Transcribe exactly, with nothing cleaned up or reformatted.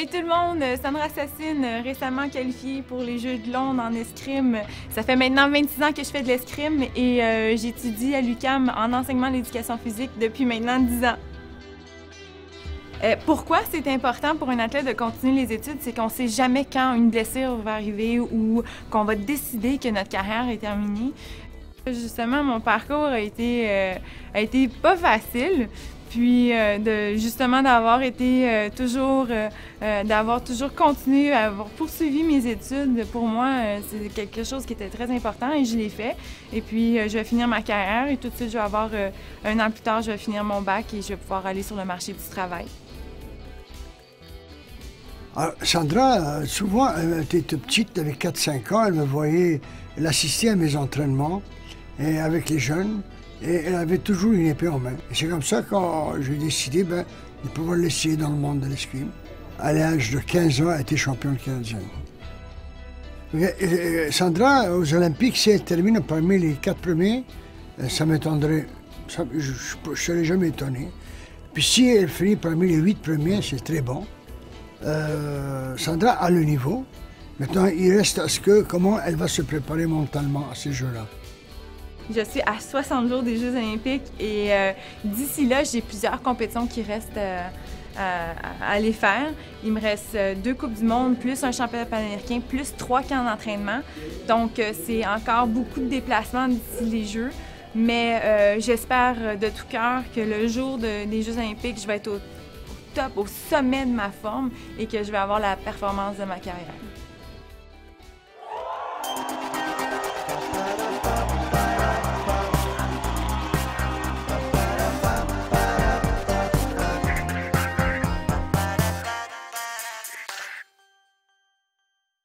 Salut tout le monde, Sandra Assassine, récemment qualifiée pour les Jeux de Londres en escrime. Ça fait maintenant vingt-six ans que je fais de l'escrime et euh, j'étudie à l'U Q A M en enseignement de l'éducation physique depuis maintenant dix ans. Euh, pourquoi c'est important pour un athlète de continuer les études? C'est qu'on ne sait jamais quand une blessure va arriver ou qu'on va décider que notre carrière est terminée. Justement, mon parcours a été, euh, a été pas facile. Puis euh, de, justement d'avoir été euh, toujours, euh, euh, d'avoir toujours continué à avoir poursuivi mes études, pour moi, euh, c'est quelque chose qui était très important et je l'ai fait. Et puis euh, je vais finir ma carrière et tout de suite, je vais avoir, euh, un an plus tard, je vais finir mon bac et je vais pouvoir aller sur le marché du travail. Alors, Sandra, souvent, elle était toute petite, avec quatre cinq ans, elle me voyait, elle assistait à mes entraînements et avec les jeunes. Et elle avait toujours une épée en main. Et c'est comme ça que j'ai décidé ben, de pouvoir l'essayer dans le monde de l'escrime. À l'âge de quinze ans, elle était championne canadienne. Et Sandra, aux Olympiques, si elle termine parmi les quatre premiers, ça m'étonnerait. Je ne serais jamais étonné. Puis si elle finit parmi les huit premiers, c'est très bon. Euh, Sandra a le niveau. Maintenant, il reste à ce que comment elle va se préparer mentalement à ces Jeux-là. Je suis à soixante jours des Jeux olympiques et euh, d'ici là, j'ai plusieurs compétitions qui restent euh, à, à aller faire. Il me reste euh, deux Coupes du monde, plus un championnat panaméricain, plus trois camps d'entraînement. Donc, euh, c'est encore beaucoup de déplacements d'ici les Jeux. Mais euh, j'espère de tout cœur que le jour de, des Jeux olympiques, je vais être au top, au sommet de ma forme et que je vais avoir la performance de ma carrière.